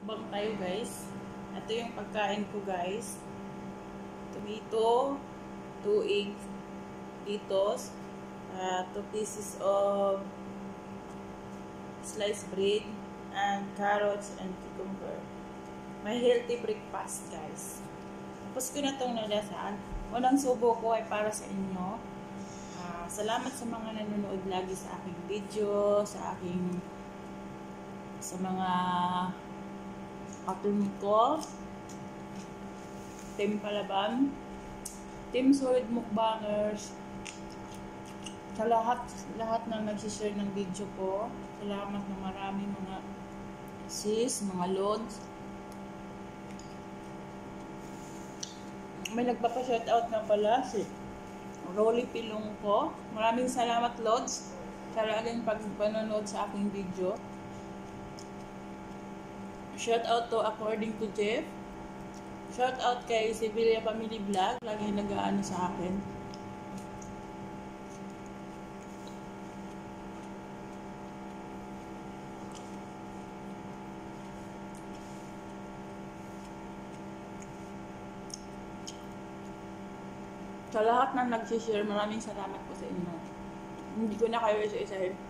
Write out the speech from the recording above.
Mukbang tayo guys. Ito yung pagkain ko guys. Tomato, 2 eggs, Doritos, 2 pieces of sliced bread, and carrots and cucumber. May healthy breakfast guys. Tapos ko na itong nalasan. Unang subo ko ay para sa inyo. Salamat sa mga nanonood lagi sa aking video, sa mga katulong ko, Team Palaban, Team Solid Mukbangers, sa lahat na nagsishare ng video ko. Salamat na marami mga sis, mga lods. May nagpapa-shoutout na pala si Rolly Pilong ko. Maraming salamat lods sa laging pagpanonood sa aking video. Shoutout to According to Jeff. Shoutout kay Sevilla Family Vlog. Lagi nag-aano sa akin. Sa lahat na nag-share, maraming salamat po sa inyo. Hindi ko na kayo isa-isahin.